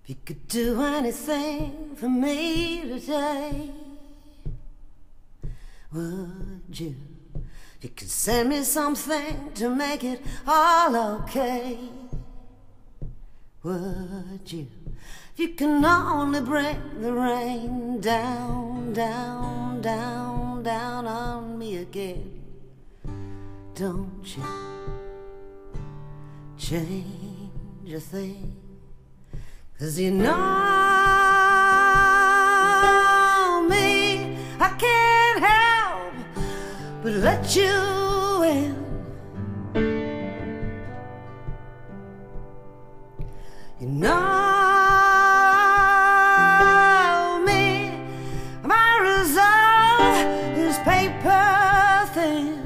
If you could do anything for me today, would you? If you could send me something to make it all okay, would you? If you can only bring the rain down, down, down, down on me again, don't you change a thing. 'Cause you know me, I can't help but let you in. You know me, my resolve is paper thin.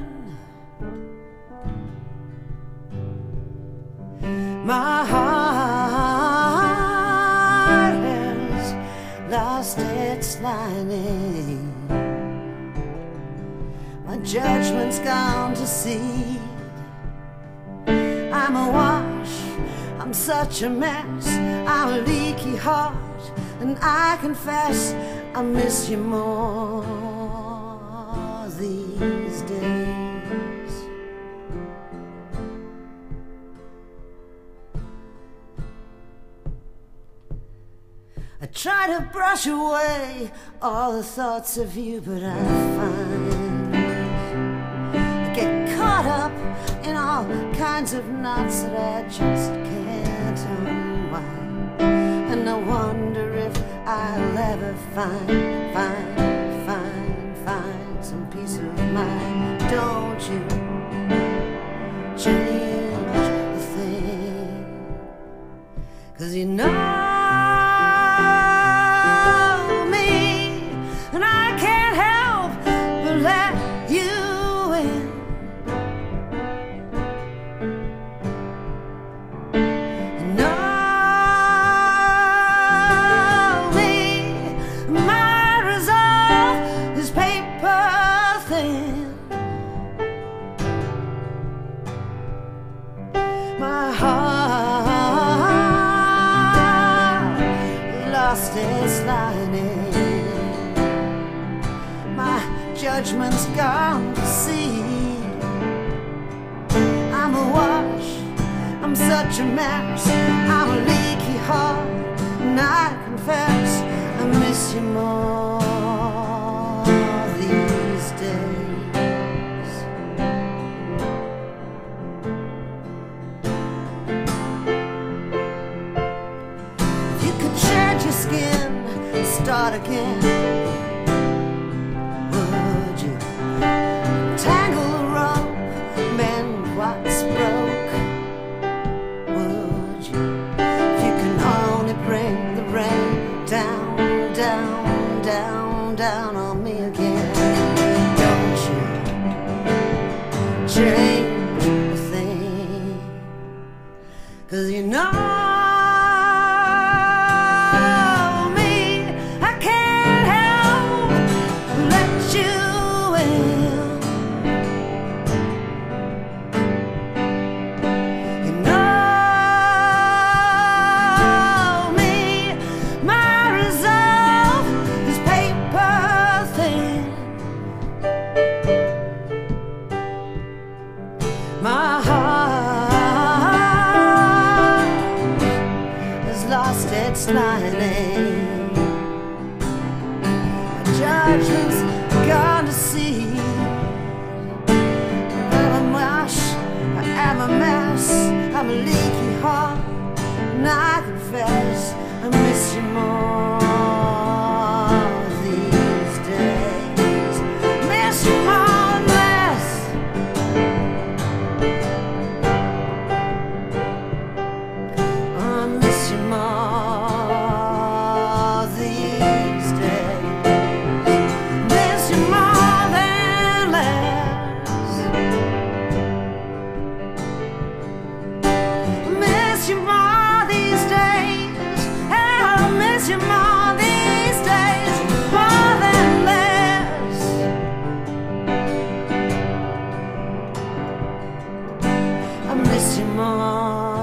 My heart has lost its lining. My judgment's gone to seed. I'm awash, I'm such a mess, I'm a leaky heart, and I confess I miss you more these days. I try to brush away all the thoughts of you, but I find I get caught up in all kinds of knots that I just can't unwind. And I wonder if I'll ever find some peace of mind. Don't you change a thing, 'cause you know my heart lost its lining. My judgment's gone to seed. I'm awash, I'm such a mess, I'm a leaky heart, and I confess I miss you more these days. Skin, start again, would you? Tangle the rope, mend what's broke, would you? If you can only bring the rain down, down, down, down on me again, don't you change a thing, 'cause you know my heart has lost its lining. My judgment's gone to seed. I'm a mush, I am a mess, I'm a leaky heart, and I confess I miss you more these days. Miss you more. I miss you more.